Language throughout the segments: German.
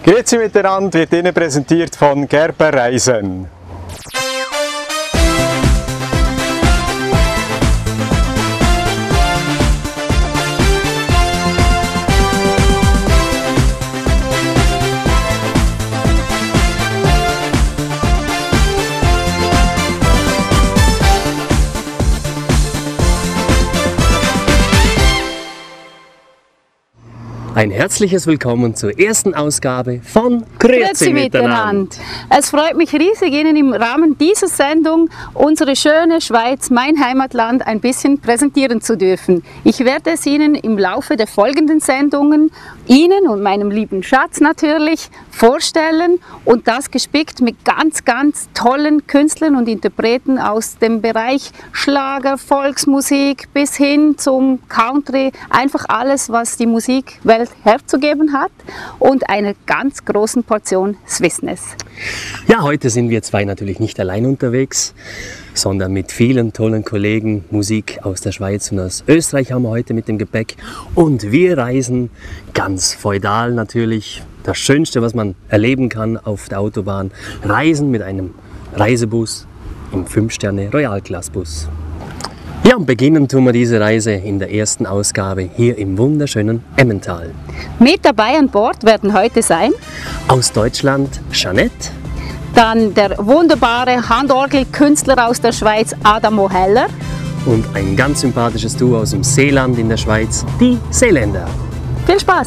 Grüezi miteinander wird Ihnen präsentiert von Gerber Reisen. Ein herzliches Willkommen zur ersten Ausgabe von Grüezi miteinander. Es freut mich riesig, Ihnen im Rahmen dieser Sendung unsere schöne Schweiz, mein Heimatland, ein bisschen präsentieren zu dürfen. Ich werde es Ihnen im Laufe der folgenden Sendungen, Ihnen und meinem lieben Schatz natürlich, vorstellen und das gespickt mit ganz tollen Künstlern und Interpreten aus dem Bereich Schlager, Volksmusik bis hin zum Country, einfach alles, was die Musikwelt herzugeben hat und einer ganz großen Portion Swissness. Ja, heute sind wir zwei natürlich nicht allein unterwegs, sondern mit vielen tollen Kollegen. Musik aus der Schweiz und aus Österreich haben wir heute mit dem Gepäck und wir reisen ganz feudal natürlich. Das Schönste, was man erleben kann auf der Autobahn, reisen mit einem Reisebus im 5-Sterne-Royal-Class-Bus. Ja, und beginnen tun wir diese Reise in der ersten Ausgabe hier im wunderschönen Emmental. Mit dabei an Bord werden heute sein aus Deutschland Jeanette, dann der wunderbare Handorgelkünstler aus der Schweiz Adamo Heller und ein ganz sympathisches Duo aus dem Seeland in der Schweiz, die Seeländer. Viel Spaß!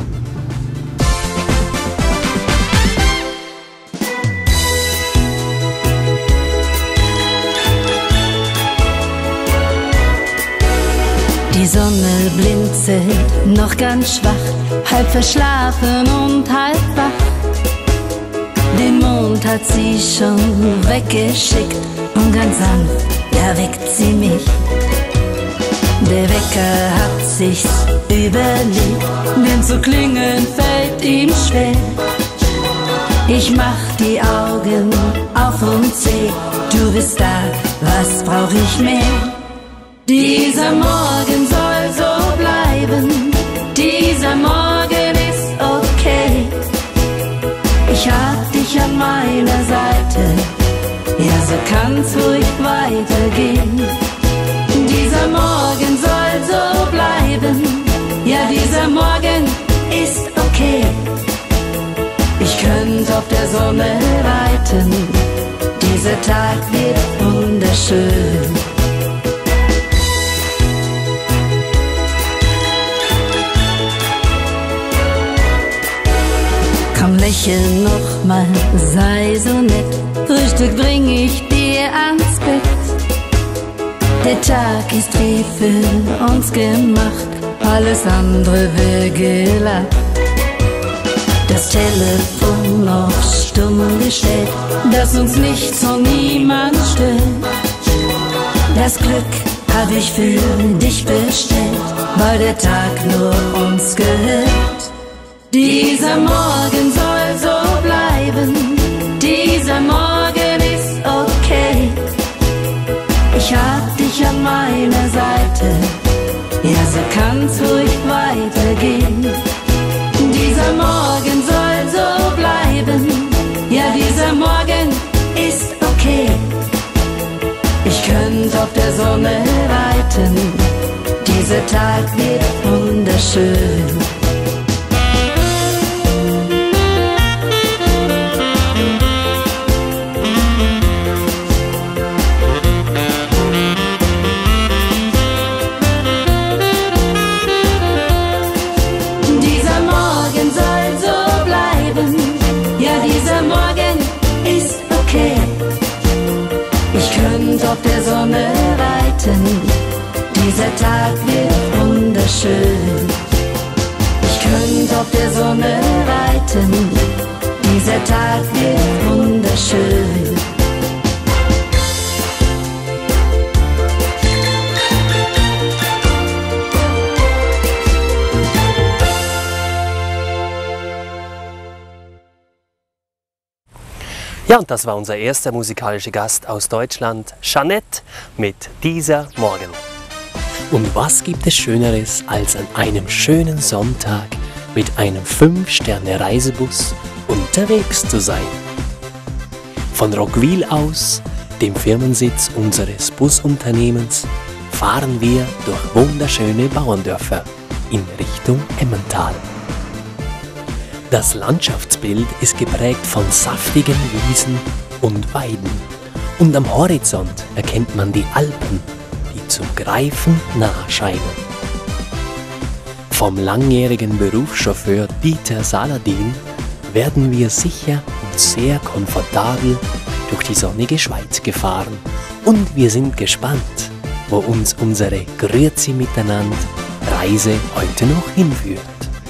Die Sonne blinzelt, noch ganz schwach, halb verschlafen und halb wach. Den Mond hat sie schon weggeschickt und ganz sanft erweckt sie mich. Der Wecker hat sich's überlegt, denn zu klingeln fällt ihm schwer. Ich mach die Augen auf und seh, du bist da, was brauch ich mehr? Dieser Morgen soll so bleiben, dieser Morgen ist okay. Ich hab dich an meiner Seite, ja so kann's ruhig weitergehen. Dieser Morgen soll so bleiben, ja dieser Morgen ist okay. Ich könnte auf der Sonne reiten, dieser Tag wird wunderschön. Komm, lächel noch mal, sei so nett, Frühstück bring ich dir ans Bett. Der Tag ist wie für uns gemacht, alles andere wär gelacht. Das Telefon noch stumm gestellt, dass uns nichts und niemand stört. Das Glück hab ich für dich bestellt, weil der Tag nur uns gehört. Dieser Morgen soll so bleiben, dieser Morgen ist okay. Ich hab dich an meiner Seite, ja so kann's ruhig weitergehen. Dieser Morgen soll so bleiben, ja dieser Morgen ist okay. Ich könnte auf der Sonne reiten, dieser Tag wird wunderschön. Auf der Sonne reiten, dieser Tag wird wunderschön. Ich könnte auf der Sonne reiten, dieser Tag wird wunderschön. Ja, und das war unser erster musikalischer Gast aus Deutschland, Jeanette, mit Dieser Morgen. Und was gibt es Schöneres, als an einem schönen Sonntag mit einem 5-Sterne-Reisebus unterwegs zu sein. Von Roggwil aus, dem Firmensitz unseres Busunternehmens, fahren wir durch wunderschöne Bauerndörfer in Richtung Emmental. Das Landschaftsbild ist geprägt von saftigen Wiesen und Weiden. Und am Horizont erkennt man die Alpen, die zum Greifen nahe scheinen. Vom langjährigen Berufschauffeur Dieter Saladin werden wir sicher und sehr komfortabel durch die sonnige Schweiz gefahren. Und wir sind gespannt, wo uns unsere Grüezi miteinander Reise heute noch hinführt.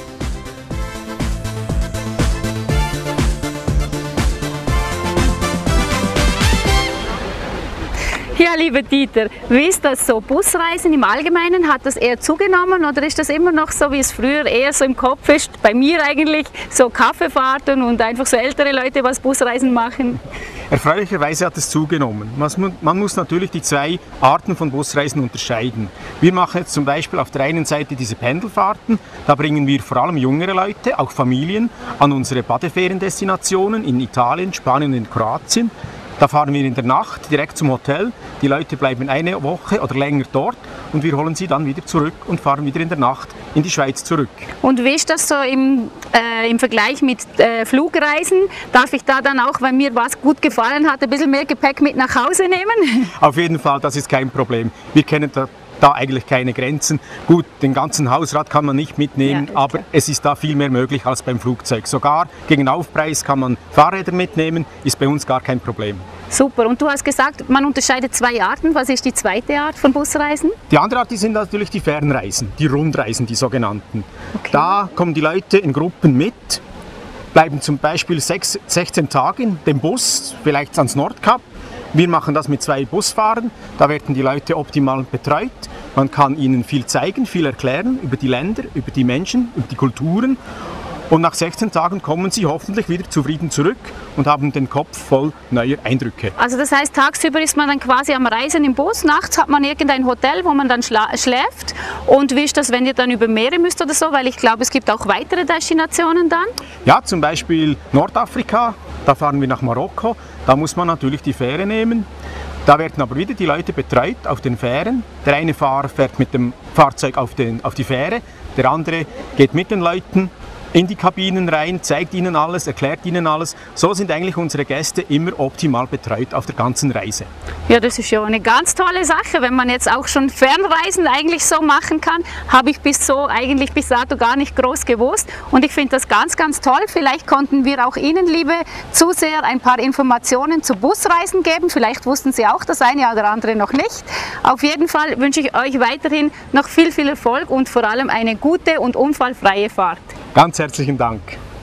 Ja, lieber Dieter, wie ist das so? Busreisen im Allgemeinen, hat das eher zugenommen oder ist das immer noch so, wie es früher eher so im Kopf ist? Bei mir eigentlich so Kaffeefahrten und einfach so ältere Leute, was Busreisen machen. Erfreulicherweise hat es zugenommen. Man muss natürlich die zwei Arten von Busreisen unterscheiden. Wir machen jetzt zum Beispiel auf der einen Seite diese Pendelfahrten. Da bringen wir vor allem jüngere Leute, auch Familien, an unsere Badeferiendestinationen in Italien, Spanien und Kroatien. Da fahren wir in der Nacht direkt zum Hotel. Die Leute bleiben eine Woche oder länger dort und wir holen sie dann wieder zurück und fahren wieder in der Nacht in die Schweiz zurück. Und wie ist das so im Vergleich mit Flugreisen? Darf ich da dann auch, weil mir was gut gefallen hat, ein bisschen mehr Gepäck mit nach Hause nehmen? Auf jeden Fall, das ist kein Problem. Wir kennen da eigentlich keine Grenzen. Gut, den ganzen Hausrat kann man nicht mitnehmen, ja, aber es ist da viel mehr möglich als beim Flugzeug. Sogar gegen Aufpreis kann man Fahrräder mitnehmen, ist bei uns gar kein Problem. Super, und du hast gesagt, man unterscheidet zwei Arten. Was ist die zweite Art von Busreisen? Die andere Art, die sind natürlich die Fernreisen, die Rundreisen, die sogenannten. Okay. Da kommen die Leute in Gruppen mit, bleiben zum Beispiel 16 Tage in dem Bus, vielleicht ans Nordkap. Wir machen das mit 2 Busfahrern, da werden die Leute optimal betreut. Man kann ihnen viel zeigen, viel erklären über die Länder, über die Menschen, über die Kulturen. Und nach 16 Tagen kommen sie hoffentlich wieder zufrieden zurück und haben den Kopf voll neuer Eindrücke. Also das heißt, tagsüber ist man dann quasi am Reisen im Bus, nachts hat man irgendein Hotel, wo man dann schläft. Und wie ist das, wenn ihr dann über Meere müsst oder so? Weil ich glaube, es gibt auch weitere Destinationen dann. Ja, zum Beispiel Nordafrika, da fahren wir nach Marokko. Da muss man natürlich die Fähre nehmen. Da werden aber wieder die Leute betreut auf den Fähren. Der eine Fahrer fährt mit dem Fahrzeug auf die Fähre, der andere geht mit den Leuten in die Kabinen rein, zeigt ihnen alles, erklärt ihnen alles. So sind eigentlich unsere Gäste immer optimal betreut auf der ganzen Reise. Ja, das ist ja eine ganz tolle Sache, wenn man jetzt auch schon Fernreisen eigentlich so machen kann. Habe ich bis dato gar nicht groß gewusst und ich finde das ganz, ganz toll. Vielleicht konnten wir auch Ihnen, liebe Zuseher, ein paar Informationen zu Busreisen geben. Vielleicht wussten Sie auch das eine oder andere noch nicht. Auf jeden Fall wünsche ich euch weiterhin noch viel, viel Erfolg und vor allem eine gute und unfallfreie Fahrt. Ganz herzlichen Dank.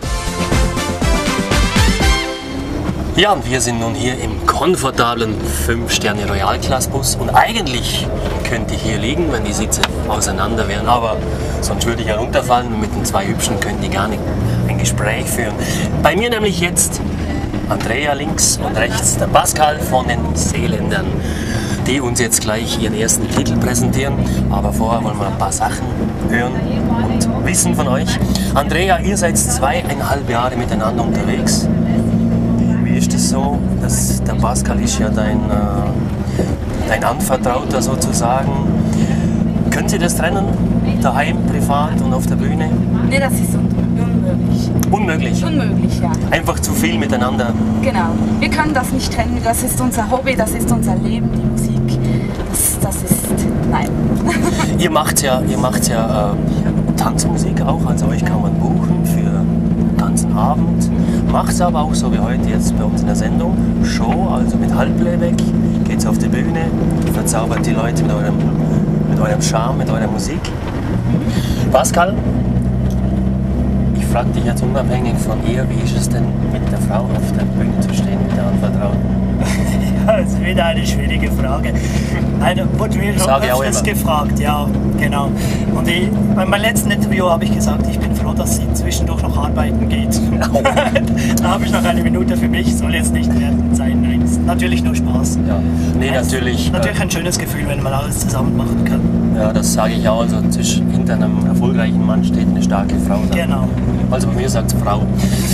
Ja, und wir sind nun hier im komfortablen 5-Sterne-Royal-Class-Bus und eigentlich könnte ich hier liegen, wenn die Sitze auseinander wären, aber sonst würde ich ja runterfallen und mit den 2 Hübschen können die gar nicht ein Gespräch führen. Bei mir nämlich jetzt Andrea links und rechts der Pascal von den Seeländern, die uns jetzt gleich ihren ersten Titel präsentieren, aber vorher wollen wir ein paar Sachen hören und wissen von euch. Andrea, ihr seid 2,5 Jahre miteinander unterwegs. Wie ist es so? Der Pascal ist ja dein Anvertrauter sozusagen. Können Sie das trennen? Daheim, privat und auf der Bühne? Nee, das ist unmöglich. Unmöglich? Unmöglich, ja. Einfach zu viel miteinander? Genau. Wir können das nicht trennen. Das ist unser Hobby, das ist unser Leben, die Musik. Das ist... nein. Ihr macht ja Tanzmusik auch, also euch kann man buchen für den ganzen Abend. Macht es aber auch so wie heute jetzt bei uns in der Sendung, Show, also mit Halbplayback, geht's auf die Bühne, verzaubert die Leute mit eurem Charme, mit eurer Musik. Pascal, ich frage dich jetzt unabhängig von ihr, wie ist es denn mit der Frau auf der Bühne zu stehen, mit der Anvertrauten? Das ist wieder eine schwierige Frage. Nein, wurde mir schon öfters gefragt, ja, genau. Und bei meinem letzten Interview habe ich gesagt, ich bin froh, dass sie zwischendurch noch arbeiten geht. Da habe ich noch eine Minute für mich, soll jetzt nicht wertend sein. Nein, ist natürlich nur Spaß. Ja. Nee, natürlich ein schönes Gefühl, wenn man alles zusammen machen kann. Ja, das sage ich auch. Also hinter einem erfolgreichen Mann steht eine starke Frau. Genau. Also bei mir sagt es Frau.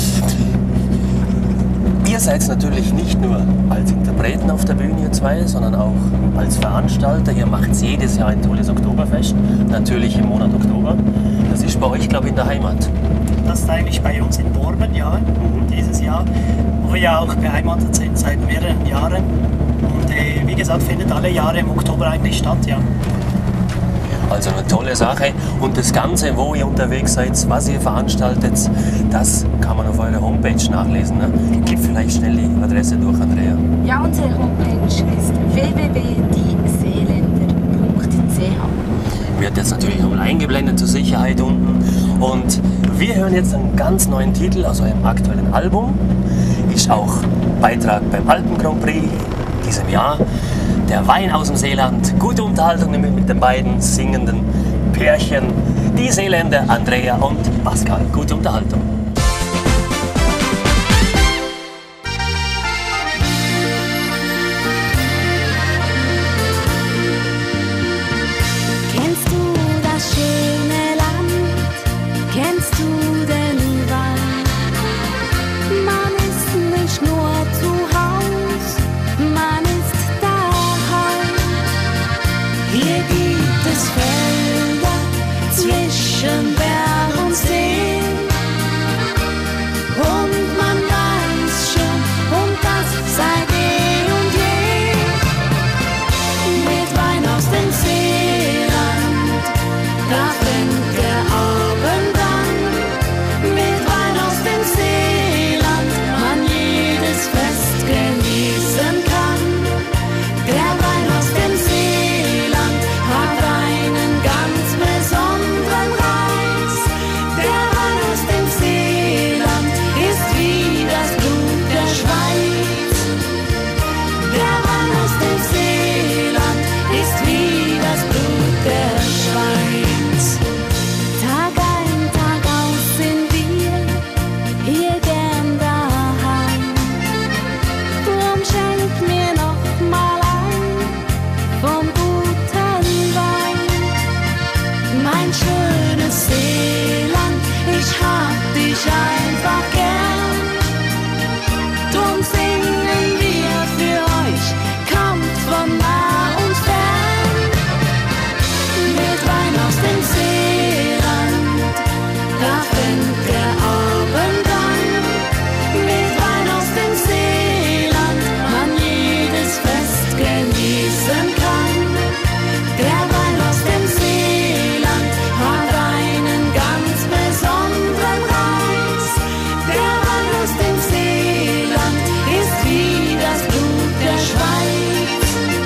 Ihr seid natürlich nicht nur als Interpreten auf der Bühne, ihr zwei, sondern auch als Veranstalter. Ihr macht jedes Jahr ein tolles Oktoberfest, natürlich im Monat Oktober. Das ist bei euch, glaube ich, in der Heimat. Das ist eigentlich bei uns in Borben, ja, dieses Jahr, wo wir ja auch beheimatet sind seit mehreren Jahren. Und wie gesagt, findet alle Jahre im Oktober eigentlich statt, ja. Also eine tolle Sache. Und das Ganze, wo ihr unterwegs seid, was ihr veranstaltet, das kann man auf eurer Homepage nachlesen. Ne? Gib vielleicht schnell die Adresse durch, Andrea. Ja, unsere Homepage ist www.dieseeländer.ch. Wird jetzt natürlich nochmal eingeblendet zur Sicherheit unten. Und wir hören jetzt einen ganz neuen Titel aus eurem aktuellen Album. Ist auch Beitrag beim Alpen Grand Prix diesem Jahr. Der Wein aus dem Seeland, gute Unterhaltung mit den beiden singenden Pärchen, die Seeländer Andrea und Pascal. Gute Unterhaltung. Kennst du das schöne Land? Kennst du den Wald? Man ist nicht nur zu Haus, man ist daheim. Hier gibt es Felder zwischen Berg und See. Und man weiß schon, und das seit eh und je. Mit Wein aus dem Seeland, da fängt der Abend an. Mit Wein aus dem Seeland, man jedes Fest genießen kann. Der Wein aus dem Seeland hat einen ganz besonderen Reiz. Der Wein aus dem Seeland ist wie das Blut der Schweiz. Der Wein aus dem Seeland ist wie das Blut der Schweiz. Tag ein, Tag aus sind wir hier gern daheim. Drum schenk mir noch mal ein vom guten Wein. Mein schönes Seeland, ich hab dich einfach gern. Drum singen wir für euch, kommt von nah und fern. Mit Wein aus dem Seeland, da fängt der Abend an. Mit Wein aus dem Seeland, man jedes Fest genießen kann. Der Wein aus dem Seeland hat einen ganz besonderen Reiz. Der Wein aus dem Seeland ist wie das Blut der Schweiz.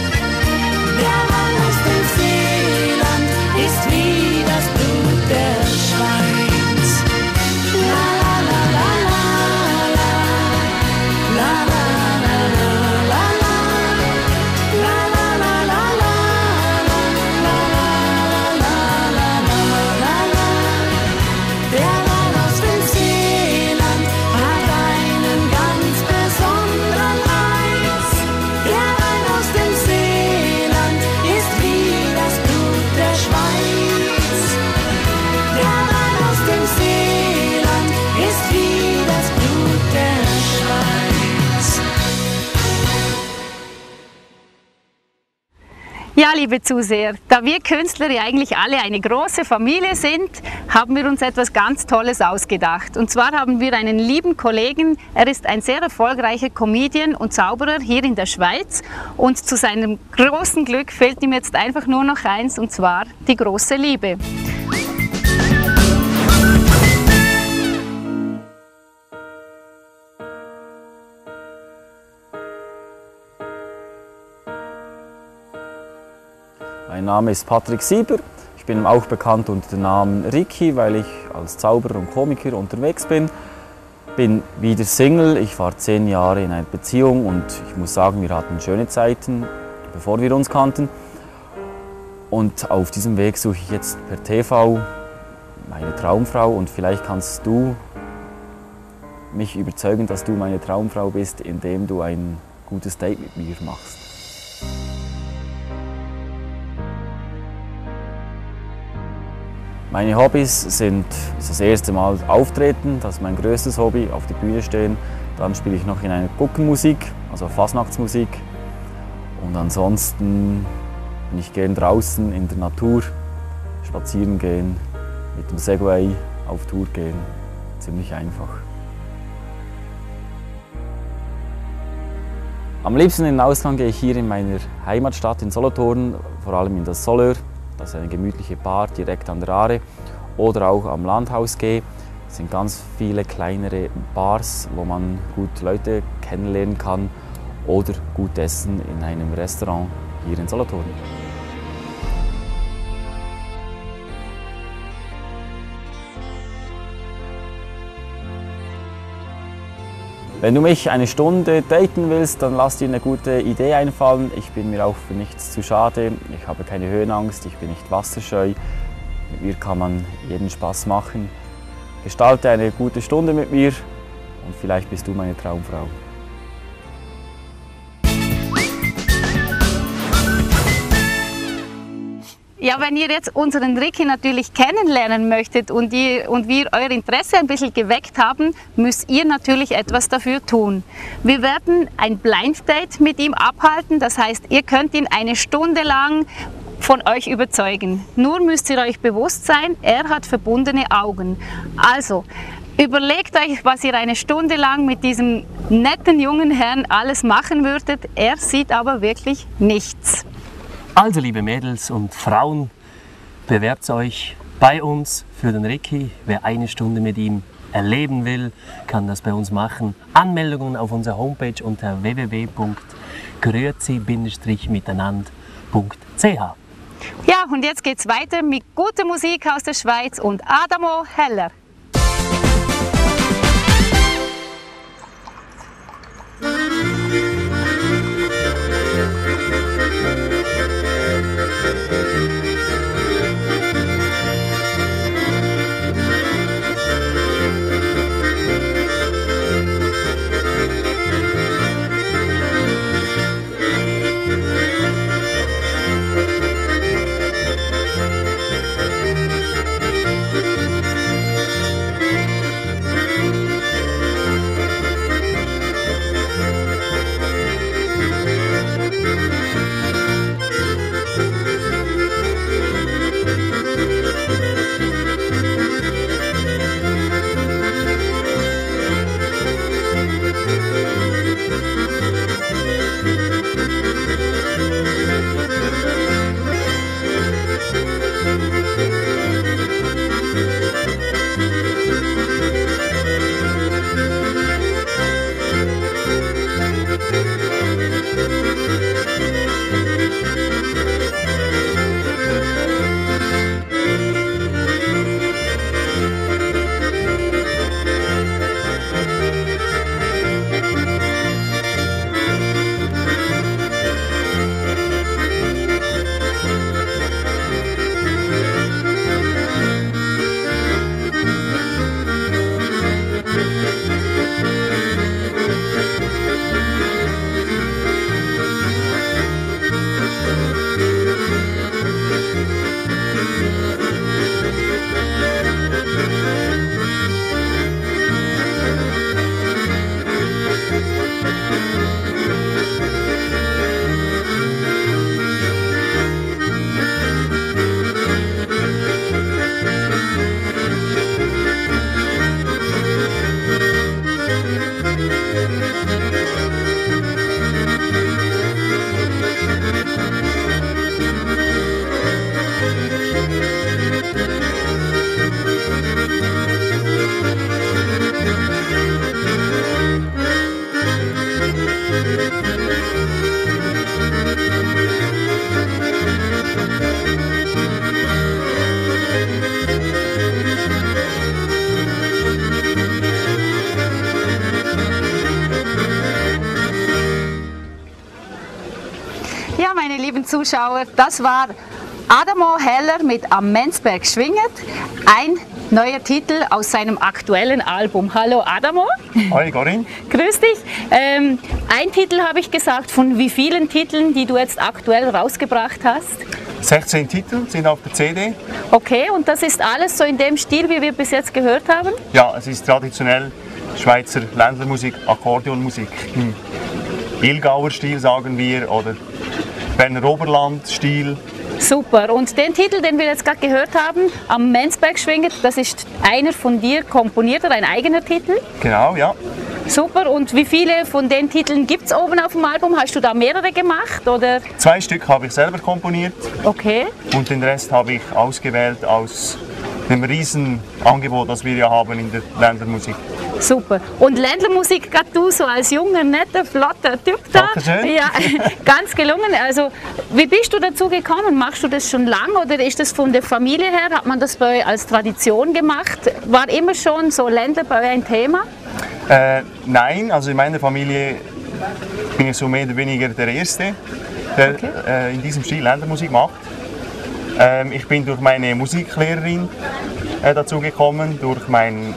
Der Wein aus dem Seeland ist wie das Blut der Schweiz. La la la la la la. La la la la la la. La la la la la la. La la la la la. Der Wein aus dem Seeland hat einen ganz besonderen Reiz. Der Wein aus dem Seeland ist wie das Blut der Schweiz. Der Wein aus dem Seeland ist wie das Blut der Schweiz. Ja, liebe Zuseher, da wir Künstler ja eigentlich alle eine große Familie sind, haben wir uns etwas ganz Tolles ausgedacht. Und zwar haben wir einen lieben Kollegen, er ist ein sehr erfolgreicher Comedian und Zauberer hier in der Schweiz. Und zu seinem großen Glück fehlt ihm jetzt einfach nur noch eins, und zwar die große Liebe. Mein Name ist Patrick Sieber. Ich bin auch bekannt unter dem Namen Ricky, weil ich als Zauberer und Komiker unterwegs bin. bin wieder Single. Ich war 10 Jahre in einer Beziehung und ich muss sagen, wir hatten schöne Zeiten, bevor wir uns kannten. Und auf diesem Weg suche ich jetzt per TV meine Traumfrau und vielleicht kannst du mich überzeugen, dass du meine Traumfrau bist, indem du ein gutes Date mit mir machst. Meine Hobbys sind das erste Mal Auftreten, das ist mein größtes Hobby, auf der Bühne stehen. Dann spiele ich noch in einer Guckenmusik, also Fasnachtsmusik. Und ansonsten bin ich gern draußen in der Natur, spazieren gehen, mit dem Segway auf Tour gehen. Ziemlich einfach. Am liebsten in den Ausland gehe ich hier in meiner Heimatstadt in Solothurn, vor allem in das Solör. Das ist eine gemütliche Bar direkt an der Aare. Oder auch am Landhaus gehe. Es sind ganz viele kleinere Bars, wo man gut Leute kennenlernen kann oder gut essen in einem Restaurant hier in Solothurn. Wenn du mich eine Stunde daten willst, dann lass dir eine gute Idee einfallen. Ich bin mir auch für nichts zu schade. Ich habe keine Höhenangst, ich bin nicht wasserscheu. Mit mir kann man jeden Spaß machen. Gestalte eine gute Stunde mit mir und vielleicht bist du meine Traumfrau. Ja, wenn ihr jetzt unseren Ricky natürlich kennenlernen möchtet und wir euer Interesse ein bisschen geweckt haben, müsst ihr natürlich etwas dafür tun. Wir werden ein Blind Date mit ihm abhalten, das heißt, ihr könnt ihn eine Stunde lang von euch überzeugen. Nur müsst ihr euch bewusst sein, er hat verbundene Augen. Also, überlegt euch, was ihr eine Stunde lang mit diesem netten jungen Herrn alles machen würdet. Er sieht aber wirklich nichts. Also liebe Mädels und Frauen, bewerbt euch bei uns für den Ricky. Wer eine Stunde mit ihm erleben will, kann das bei uns machen. Anmeldungen auf unserer Homepage unter www.grüezi-miteinander.ch. Ja, und jetzt geht's weiter mit guter Musik aus der Schweiz und Adamo Heller. Zuschauer, das war Adamo Heller mit Am Menzberg schwinget, ein neuer Titel aus seinem aktuellen Album. Hallo Adamo. Hi Corinne. Grüß dich. Ein Titel habe ich gesagt, von wie vielen Titeln, die du jetzt aktuell rausgebracht hast? 16 Titel sind auf der CD. Okay, und das ist alles so in dem Stil, wie wir bis jetzt gehört haben? Ja, es ist traditionell Schweizer Ländlermusik, Akkordeonmusik. Im Ilgauer Stil sagen wir oder Berner Oberland Stil. Super. Und den Titel, den wir jetzt gerade gehört haben, Am Menzberg schwinget, das ist einer von dir komponierter, ein eigener Titel? Genau, ja. Super. Und wie viele von den Titeln gibt es oben auf dem Album? Hast du da mehrere gemacht? Oder? 2 Stück habe ich selber komponiert. Okay. Und den Rest habe ich ausgewählt aus dem riesen Angebot, das wir ja haben in der Ländlermusik. Super. Und Ländlermusik, gerade du so als junger, netter, flotter Typ da. Dankeschön. Ja, ganz gelungen. Also, wie bist du dazu gekommen? Machst du das schon lange oder ist das von der Familie her? Hat man das bei euch als Tradition gemacht? War immer schon so Ländler bei euch ein Thema? Nein, also in meiner Familie bin ich so mehr oder weniger der Erste, der in diesem Stil Ländlermusik macht. Ich bin durch meine Musiklehrerin dazu gekommen, durch meine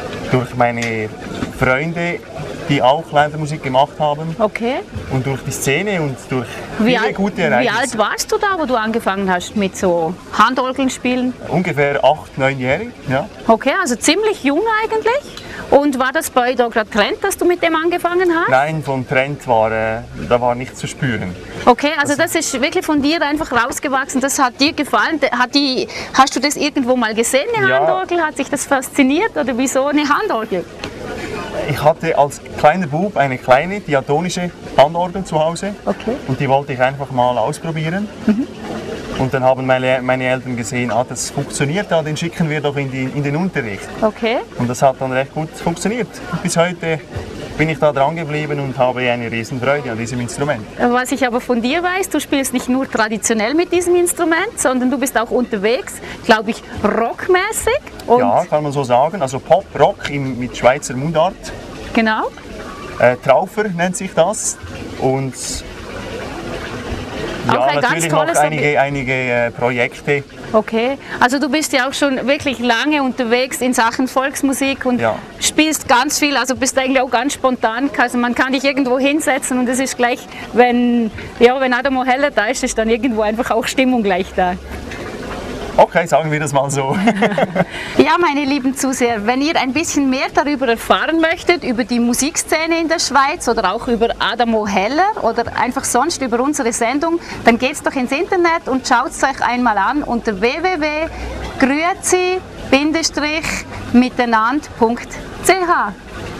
Freunde, die auch Ländlermusik gemacht haben. Okay. Und durch die Szene und durch viele gute Ereignisse. Wie alt warst du da, wo du angefangen hast mit so Handorgeln spielen? Ungefähr 8-, 9-jährig, ja. Okay, also ziemlich jung eigentlich. Und war das bei euch da gerade Trend, dass du mit dem angefangen hast? Nein, von Trend da war nichts zu spüren. Okay, also das ist wirklich von dir einfach rausgewachsen, das hat dir gefallen. Hast du das irgendwo mal gesehen, eine Handorgel? Hat sich das fasziniert oder wieso eine Handorgel? Ich hatte als kleiner Bub eine kleine diatonische Handorgel zu Hause. Okay. Und die wollte ich einfach mal ausprobieren. Und dann haben meine Eltern gesehen, das funktioniert, den schicken wir doch in den Unterricht. Okay. Und das hat dann recht gut funktioniert. Und bis heute bin ich da dran geblieben und habe eine Riesenfreude an diesem Instrument. Was ich aber von dir weiß, du spielst nicht nur traditionell mit diesem Instrument, sondern du bist auch unterwegs, glaube ich, rockmäßig. Und ja, kann man so sagen. Also Pop, Rock mit Schweizer Mundart. Genau. Traufer nennt sich das. Und ja, natürlich noch einige Projekte. Okay, also du bist ja auch schon wirklich lange unterwegs in Sachen Volksmusik und spielst ganz viel, also bist eigentlich auch ganz spontan. Also man kann dich irgendwo hinsetzen und es ist gleich, wenn Adamo Heller da ist, ist dann irgendwo einfach auch Stimmung gleich da. Okay, sagen wir das mal so. Ja, meine lieben Zuseher, wenn ihr ein bisschen mehr darüber erfahren möchtet, über die Musikszene in der Schweiz oder auch über Adamo Heller oder einfach sonst über unsere Sendung, dann geht's doch ins Internet und schaut es euch einmal an unter www.grüezi-miteinander.ch.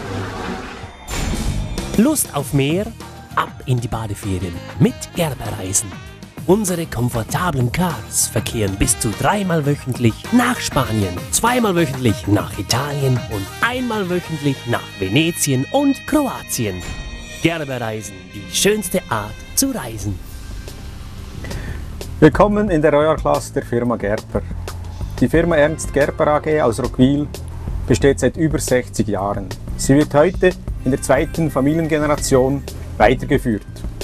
Lust auf mehr? Ab in die Badeferien mit Gerberreisen. Unsere komfortablen Cars verkehren bis zu 3-mal wöchentlich nach Spanien, 2-mal wöchentlich nach Italien und 1-mal wöchentlich nach Venetien und Kroatien. Gerberreisen, die schönste Art zu reisen. Willkommen in der Royal Class der Firma Gerber. Die Firma Ernst Gerber AG aus Roggwil besteht seit über 60 Jahren. Sie wird heute in der 2. Familiengeneration weitergeführt.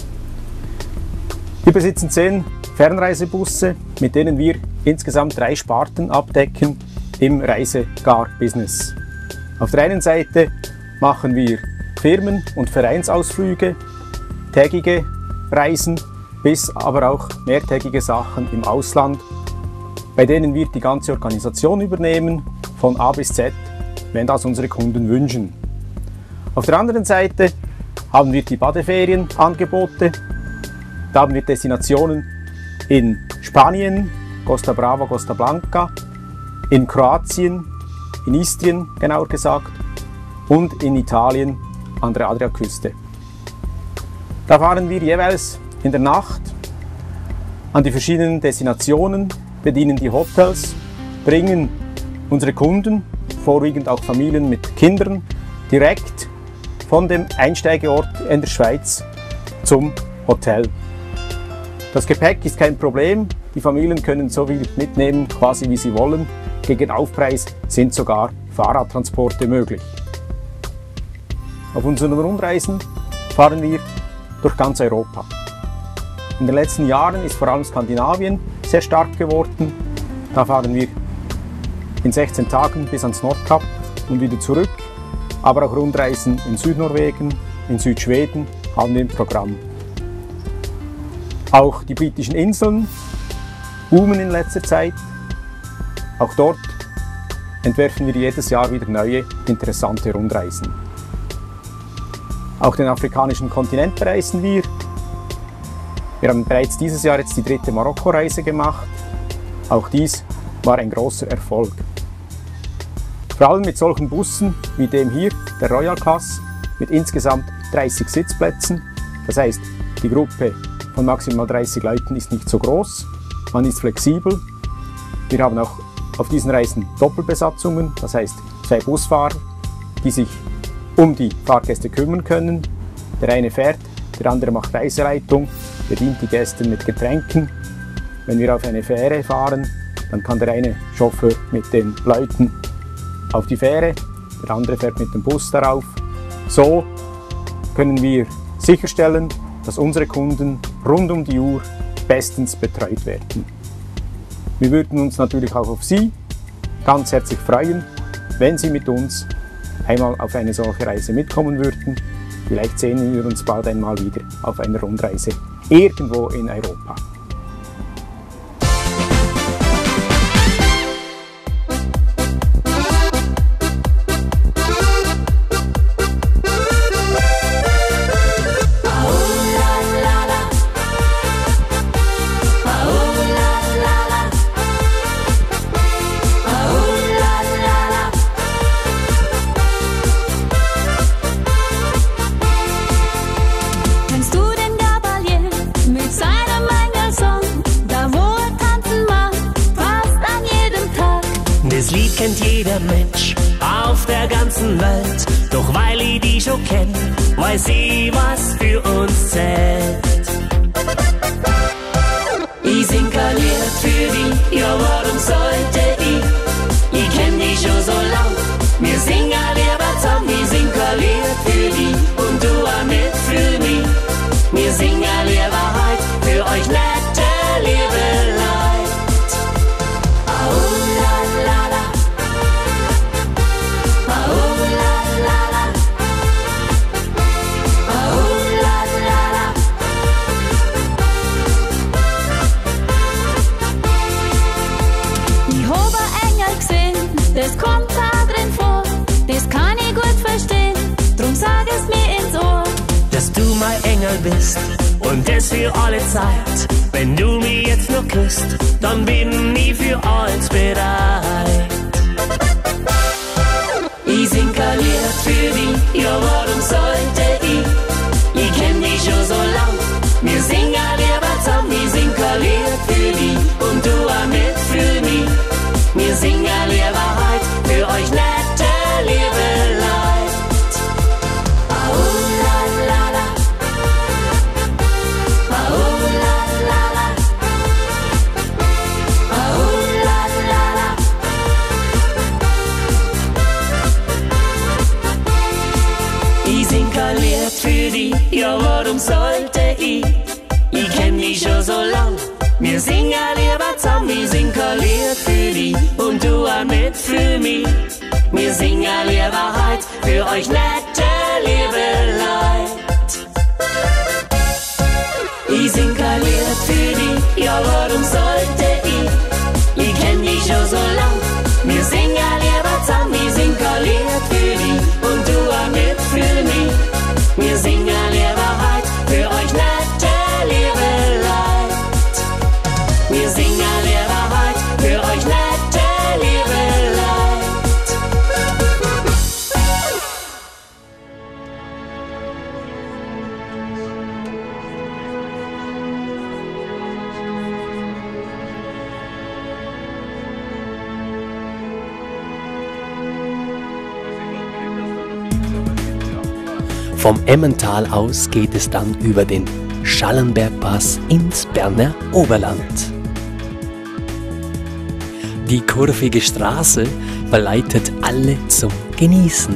Wir besitzen 10 Fernreisebusse, mit denen wir insgesamt 3 Sparten abdecken im Reisegar-Business. Auf der einen Seite machen wir Firmen- und Vereinsausflüge, tägige Reisen bis aber auch mehrtägige Sachen im Ausland, bei denen wir die ganze Organisation übernehmen, von A bis Z, wenn das unsere Kunden wünschen. Auf der anderen Seite haben wir die Badeferienangebote. Da haben wir Destinationen in Spanien, Costa Brava, Costa Blanca, in Kroatien, in Istrien genauer gesagt, und in Italien an der Adriaküste. Da fahren wir jeweils in der Nacht an die verschiedenen Destinationen, bedienen die Hotels, bringen unsere Kunden, vorwiegend auch Familien mit Kindern, direkt von dem Einsteigeort in der Schweiz zum Hotel. Das Gepäck ist kein Problem, die Familien können so viel mitnehmen, quasi wie sie wollen. Gegen Aufpreis sind sogar Fahrradtransporte möglich. Auf unseren Rundreisen fahren wir durch ganz Europa. In den letzten Jahren ist vor allem Skandinavien sehr stark geworden. Da fahren wir in 16 Tagen bis ans Nordkap und wieder zurück. Aber auch Rundreisen in Südnorwegen, in Südschweden haben wir im Programm. Auch die britischen Inseln boomen in letzter Zeit. Auch dort entwerfen wir jedes Jahr wieder neue, interessante Rundreisen. Auch den afrikanischen Kontinent bereisen wir. Wir haben bereits dieses Jahr jetzt die 3. Marokko-Reise gemacht. Auch dies war ein großer Erfolg. Vor allem mit solchen Bussen wie dem hier, der Royal Class, mit insgesamt 30 Sitzplätzen. Das heißt, die Gruppe von maximal 30 Leuten ist nicht so groß, man ist flexibel. Wir haben auch auf diesen Reisen Doppelbesatzungen, das heißt 2 Busfahrer, die sich um die Fahrgäste kümmern können. Der eine fährt, der andere macht Reiseleitung, bedient die Gäste mit Getränken. Wenn wir auf eine Fähre fahren, dann kann der eine Chauffeur mit den Leuten auf die Fähre, der andere fährt mit dem Bus darauf. So können wir sicherstellen, dass unsere Kunden rund um die Uhr bestens betreut werden. Wir würden uns natürlich auch auf Sie ganz herzlich freuen, wenn Sie mit uns einmal auf eine solche Reise mitkommen würden. Vielleicht sehen wir uns bald einmal wieder auf einer Rundreise irgendwo in Europa. Kennt jeder Mensch auf der ganzen Welt, doch weil ich die schon kenn, weiß ich, was für uns zählt. Ich sing ein Lied für die, ja warum sollte ich? Ich kenn die schon so lang, wir singen lieber zusammen. Ich sing ein Lied für die und du auch mit für mich. Wir singen lieber heute für euch nette liebe Leute. Oh la la la. Das kommt da drin vor, das kann ich gut verstehen, drum sag es mir ins Ohr. Dass du mein Engel bist und das für alle Zeit. Wenn du mich jetzt noch küsst, dann bin ich für alles bereit. Ich sing ein Lied für dich, ja warum sollte ich? Ich kenn dich schon so lang, wir singen lieber zusammen. Ich sing ein Lied für dich und du auch mit für mich. Wir singen lieber heute für euch nette liebe Leute. Oh la la la. Oh la la la. Oh la la la. Ich sing ein Lied für dich, ja warum sollte ich? Ich kenn dich schon so lang. Wir singen lieber zusammen, ich sing ein Lied für dich und du auch mit für mich. Wir singen lieber heute für euch nette liebe Leute. Ich sing ein Lied für dich, ja warum sollte ich? Ich kenn dich schon so lang. Wir singen lieber zusammen, ich sing ein Lied für dich und du auch mit für mich. Wir singen lieber heute für euch nette liebe Leute. Wir singen lieber heute für euch nette liebe Leute. Vom Emmental aus geht es dann über den Schallenbergpass ins Berner Oberland. Die kurvige Straße verleitet alle zum Genießen.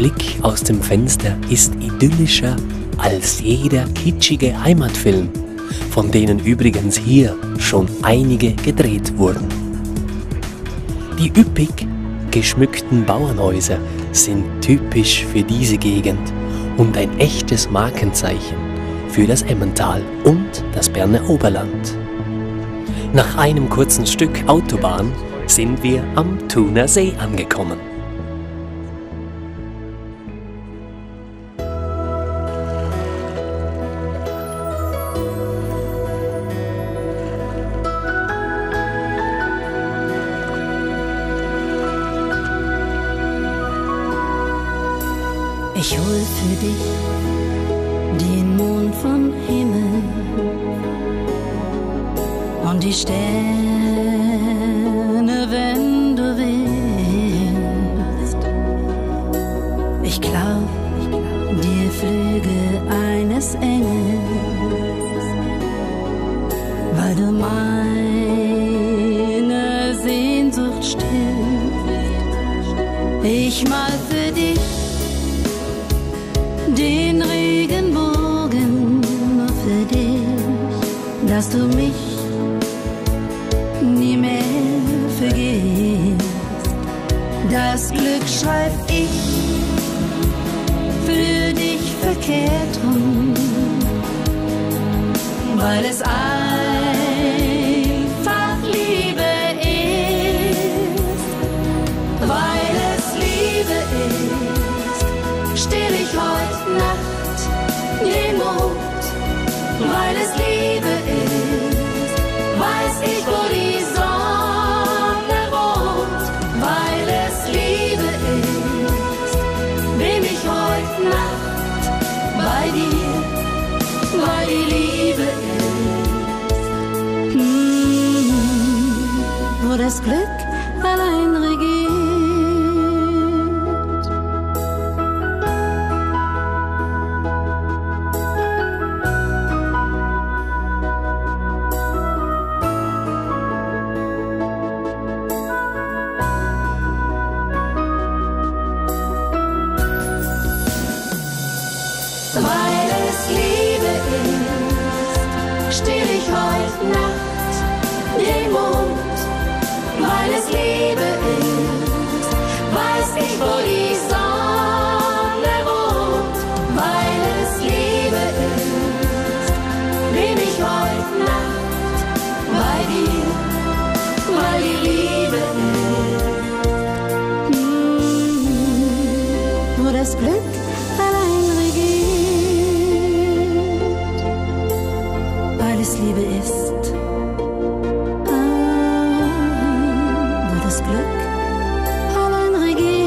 Blick aus dem Fenster ist idyllischer als jeder kitschige Heimatfilm, von denen übrigens hier schon einige gedreht wurden. Die üppig geschmückten Bauernhäuser sind typisch für diese Gegend und ein echtes Markenzeichen für das Emmental und das Berner Oberland. Nach einem kurzen Stück Autobahn sind wir am Thuner See angekommen. Ich hol für dich den Mond vom Himmel und die Sterne, wenn du willst. Ich glaub dir Flügel eines Engels, weil du meine Sehnsucht stillst. Ich mal für dich den Regenbogen, nur für dich, dass du mich nie mehr vergisst. Das Glück schreib ich für dich verkehrt rum, weil es einfach Liebe ist, weil es Liebe ist, still ich heute Nacht den Mond, weil es Liebe ist, weiß ich, wo die Sonne wohnt, weil es Liebe ist, bin ich heute Nacht bei dir, weil die Liebe ist, wo das Glück allein regiert. Weil es Liebe ist, still ich heute Nacht den Mond. Weil es Liebe ist, weiß ich, wo die Sonne wohnt. Weil es Liebe ist, bin ich heute Nacht bei dir, weil die Liebe ist, wo das Glück allein regiert, weil es Liebe ist, wo das Glück allein regiert.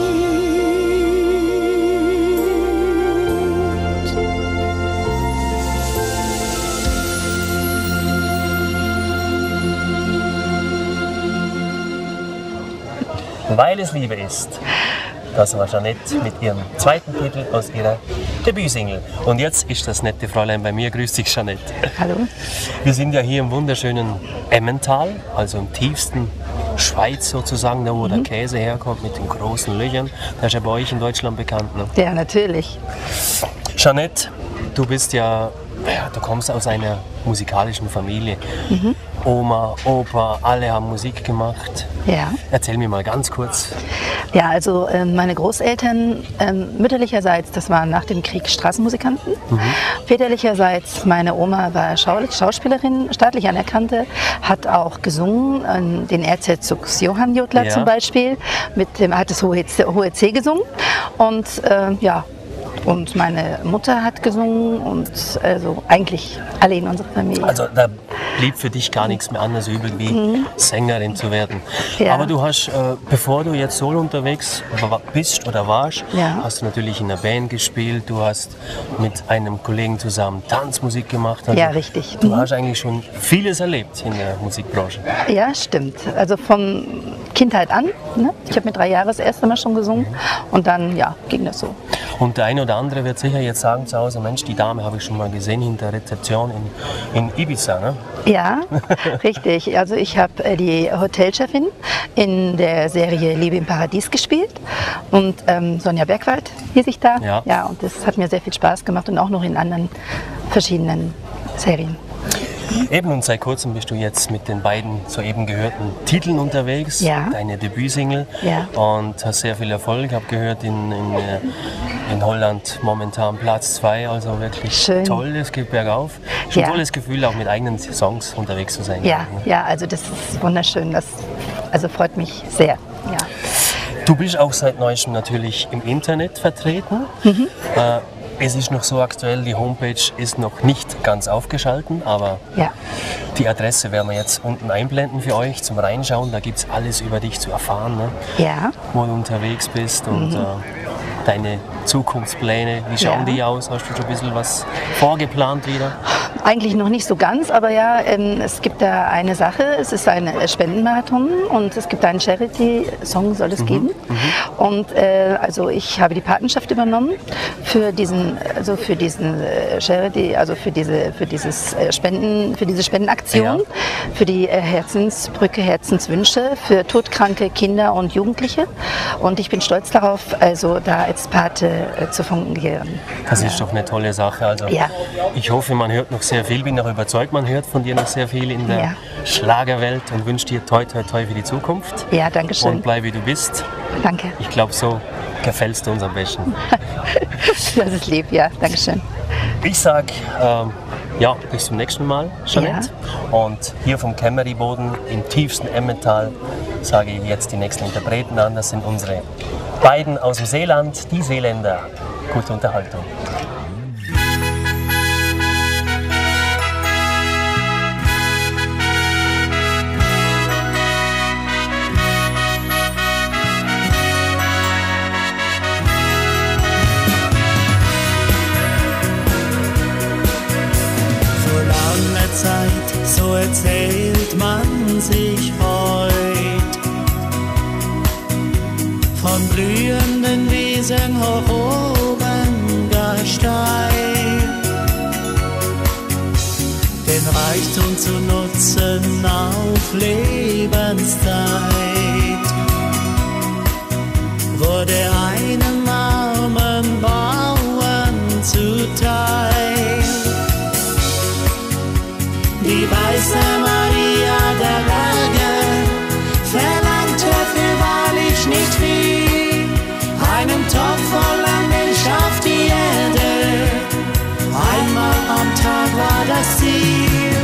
Weil es Liebe ist. Das war Jeanette mit ihrem zweiten Titel aus ihrer Debütsingle. Und jetzt ist das nette Fräulein bei mir. Grüß dich, Jeanette. Hallo. Wir sind ja hier im wunderschönen Emmental, also im tiefsten Schweiz sozusagen, da wo der Käse herkommt mit den großen Löchern. Das ist ja bei euch in Deutschland bekannt, ne? Ja, natürlich. Jeanette, du bist ja, du kommst aus einer musikalischen Familie. Oma, Opa, alle haben Musik gemacht. Ja. Erzähl mir mal ganz kurz. Ja, also meine Großeltern mütterlicherseits, das waren nach dem Krieg Straßenmusikanten. Väterlicherseits, meine Oma war Schauspielerin, staatlich anerkannte, hat auch gesungen, den Erzherzog Johann Jodler zum Beispiel, mit dem hat das hohe C gesungen und ja. Und meine Mutter hat gesungen und also eigentlich alle in unserer Familie. Also da blieb für dich gar nichts mehr anderes übrig, wie Sängerin zu werden. Ja. Aber du hast, bevor du jetzt solo unterwegs bist oder warst, hast du natürlich in einer Band gespielt, du hast mit einem Kollegen zusammen Tanzmusik gemacht. Also ja, richtig. Du hast eigentlich schon vieles erlebt in der Musikbranche. Ja, stimmt. Also von Kindheit an. Ne? Ich habe mit 3 Jahren das erste Mal schon gesungen und dann ja, ging das so. Und der eine oder andere wird sicher jetzt sagen zu Hause, Mensch, die Dame habe ich schon mal gesehen hinter der Rezeption in Ibiza, ne? Ja, richtig. Also ich habe die Hotelchefin in der Serie Liebe im Paradies gespielt und Sonja Bergwald hieß ich da. Ja. Ja, und das hat mir sehr viel Spaß gemacht und auch noch in anderen verschiedenen Serien. Eben, und seit kurzem bist du jetzt mit den beiden soeben gehörten Titeln unterwegs, Ja. deine Debütsingle, Ja. und hast sehr viel Erfolg. Ich habe gehört, in Holland momentan Platz 2, also wirklich Schön. toll, es geht bergauf. Schon ein Ja. tolles Gefühl, auch mit eigenen Songs unterwegs zu sein. Ja, ja, also das ist wunderschön. Das also freut mich sehr. Ja. Du bist auch seit Neuestem natürlich im Internet vertreten. Es ist noch so aktuell, die Homepage ist noch nicht ganz aufgeschalten, aber Ja. die Adresse werden wir jetzt unten einblenden für euch zum Reinschauen. Da gibt es alles über dich zu erfahren, ne? Ja. Wo du unterwegs bist und deine Zukunftspläne. Wie schauen Ja. die aus? Hast du schon ein bisschen was vorgeplant wieder? Eigentlich noch nicht so ganz, aber ja, es gibt da eine Sache. Es ist ein Spendenmarathon und es gibt einen Charity-Song, soll es geben. Und also ich habe die Patenschaft übernommen für diesen Charity, also für diese Spendenaktion, Ja. für die Herzensbrücke, Herzenswünsche für todkranke Kinder und Jugendliche. Und ich bin stolz darauf, also da als Pate zu fungieren. Das ist doch eine tolle Sache. Also Ja. ich hoffe, man hört noch sehr viel, bin auch überzeugt, man hört von dir noch sehr viel in der Ja. Schlagerwelt und wünsche dir toi toi toi für die Zukunft. Ja, danke schön. Und bleib wie du bist. Danke. Ich glaube, so gefällst du uns am besten. Das ist lieb, ja, danke schön. Ich sag, ja, bis zum nächsten Mal, Jeanette. Und hier vom Kämmeriboden im tiefsten Emmental sage ich jetzt die nächsten Interpreten an. Das sind unsere beiden aus dem Seeland, die Seeländer. Gute Unterhaltung. Vor langer Zeit, so erzählt man sich heut, von blühenden Wiesen hoch oben gar steil, den Reichtum zu nutzen auf Lebenszeit, wurde einem armen Bauern zuteil. Die weiße Maria der Berge verlangte für wahrlich nicht viel, einen Topf voller Milch auf die Erde, einmal am Tag war das Ziel.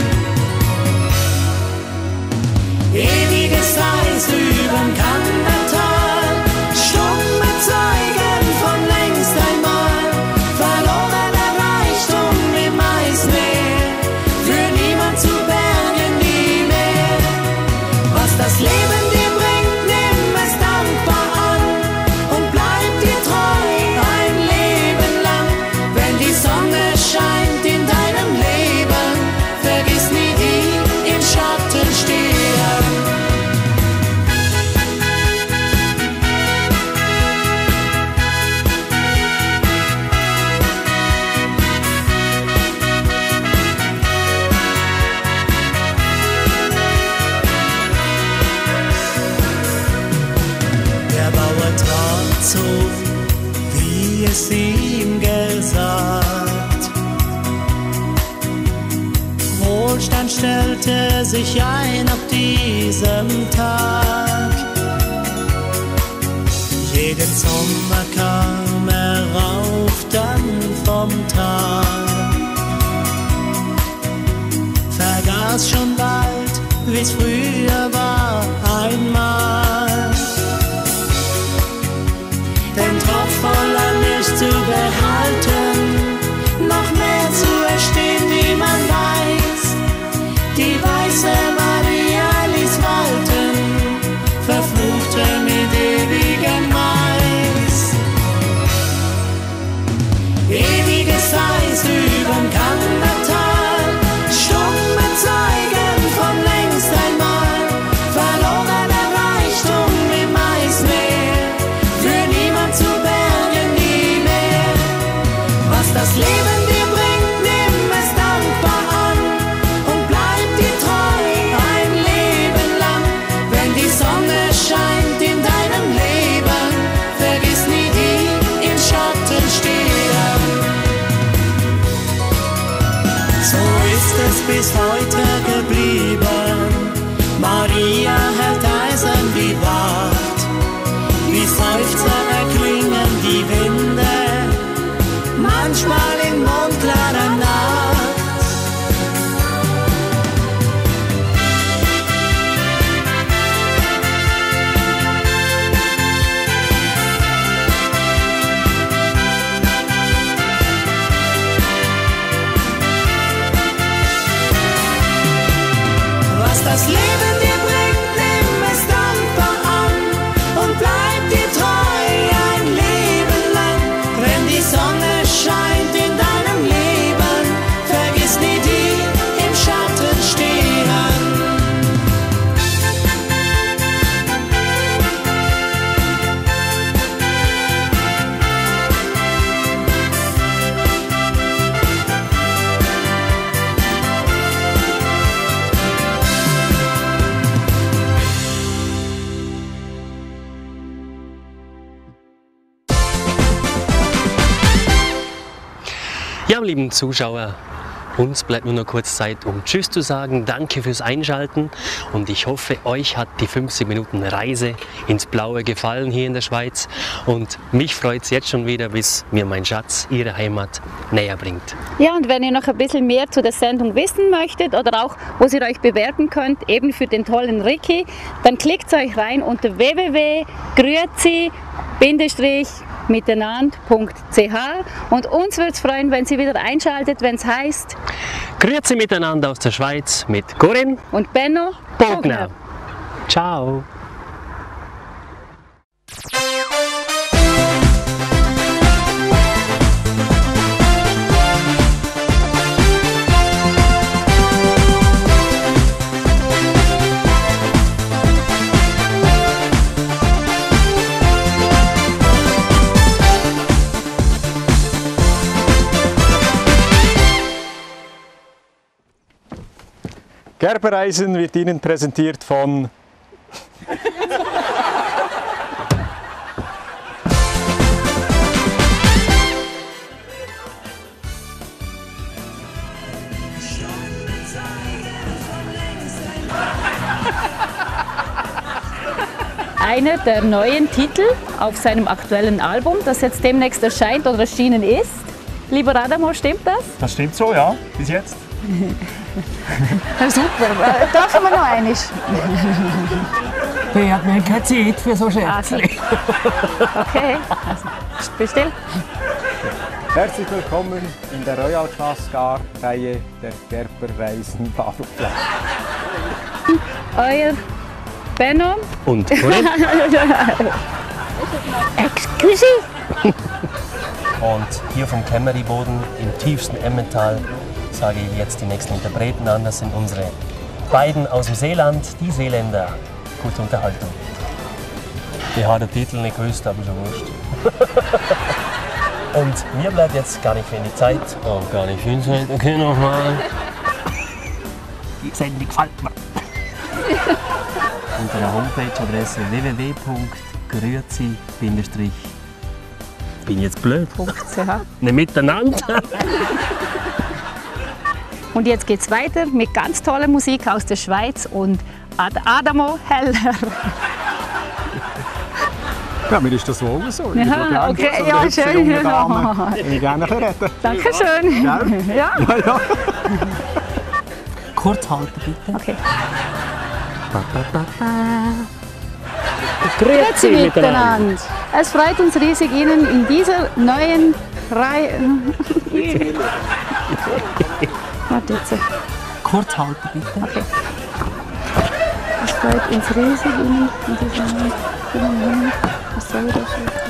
Ewiges Eis überm Kandertal, stumme Zeugen von längst einmal, verlorener Reichtum im Eismeer, für niemand zu bergen nie mehr. Was das Leben dir bringt, nimm es dankbar an und bleib dir treu ein Leben lang. Wenn die Sonne scheint in deinem Leben, vergiss nie die im Schatten stehen. Der Bauer trat so, wie es ihm gesagt. Wohlstand stellte sich ein ab diesem Tag. Jeden Sommer kam er rauf dann vom Tag, vergaß schon bald, wie's früher war einmal. Den Topf voller Milch zu behalten, noch mehr zu erstehen, wie man weiß. Die weiße Maria ließ walten, verfluchte mit ewigem Mais. Ewiges Eis überm Kandertal, stumme Zeugen von längst einmal, verlorener bis heute geblieben. Maria hält eisern wie Wacht, wie Seufzer erklingen die Winde, manchmal in mondklarer Nacht. Was das Leben dir bringt, nimm es dankbar an und bleib dir treu ein Leben lang. Wenn die Sonne scheint in deinem Leben, vergiss nie die im Schatten stehen. Ja, lieben Zuschauer, uns bleibt nur noch kurz Zeit, um Tschüss zu sagen. Danke fürs Einschalten und ich hoffe, euch hat die 50 Minuten Reise ins Blaue gefallen hier in der Schweiz. Und mich freut es jetzt schon wieder, bis mir mein Schatz ihre Heimat näher bringt. Ja, und wenn ihr noch ein bisschen mehr zu der Sendung wissen möchtet oder auch, wo ihr euch bewerben könnt, eben für den tollen Ricky, dann klickt euch rein unter www.grüezi-miteinander.ch und uns würde es freuen, wenn Sie wieder einschaltet, wenn es heißt Grüezi miteinander aus der Schweiz mit Corinne und Benno Bogner. Ciao. Gerbereisen wird Ihnen präsentiert von einer der neuen Titel auf seinem aktuellen Album, das jetzt demnächst erscheint oder erschienen ist. Lieber Adamo, stimmt das? Das stimmt so, ja, bis jetzt. Super, dürfen wir noch einmal? Ich habe mir keine Zeit für so Scherze. Okay, also, bist Herzlich willkommen in der Royal Cascar-Reihe der Gerberreisen Badelplatz. Euer Benno und Corinne. Excuse. Und hier vom Kämmeriboden im tiefsten Emmental sage ich jetzt die nächsten Interpreten an. Das sind unsere beiden aus dem Seeland, die Seeländer. Gute Unterhaltung. Ich habe den Titel nicht gewusst, aber schon wurscht. Und mir bleibt jetzt gar nicht wenig Zeit. Oh, gar nicht viel Zeit. Okay, nochmal. Die Sendung gefällt mir. Unter der Homepage-Adresse www.grüezi- bin jetzt blöd. Nicht miteinander. Und jetzt geht's weiter mit ganz toller Musik aus der Schweiz und Adamo Heller. Ja, mir ist das wohl so. Ja, okay, ja, schön. Ich gerne reden. Dankeschön. Ja. Ja. Ja, ja. Kurz halten, bitte. Okay. Grüezi miteinander. Es freut uns riesig, Ihnen in dieser neuen Reihe. Warte jetzt. Kurz halten, bitte. Okay. Es freut uns riesig, Ihnen in dieser neuen. Was soll das? Es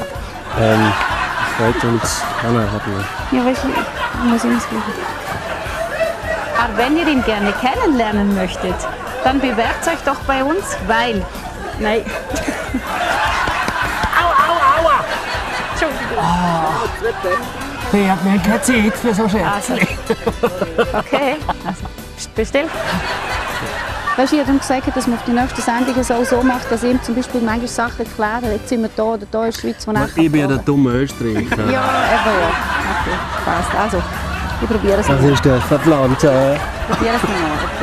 freut uns. Anna hat mir. Ja, weiß ich muss Ihnen sagen. Aber wenn ihr ihn gerne kennenlernen möchtet, dann bewerbt euch doch bei uns, weil. Nein. Aua! Entschuldigung. Ich habe mir keine Zeit für so Scherze. Also, okay, also, bestimmt. Weißt du, ich habe ihm gesagt, dass man auf die nächsten Sendungen so macht, dass ich ihm zum Beispiel manche Sachen erkläre. Jetzt sind wir da oder da in der Schweiz, wo ich bin ja der dumme Österreicher. Ja, eben ja. Okay, passt. Also, Ich probiere es mal. Das ist der verplante. Ich probiere es mal,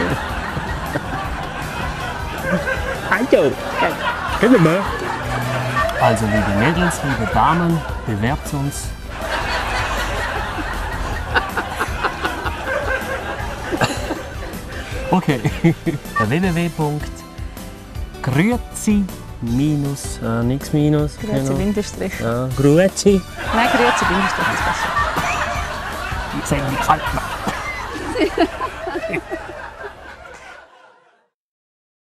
okay. Hallo. Können wir? Also liebe Mädels, liebe Damen, bewerbt uns. Okay. www.grüezi minus, nix minus. Grüezi Bindestrich. Ja, Grüezi. Nein, Grüezi Bindestrich ist besser. Sag ich halt mal.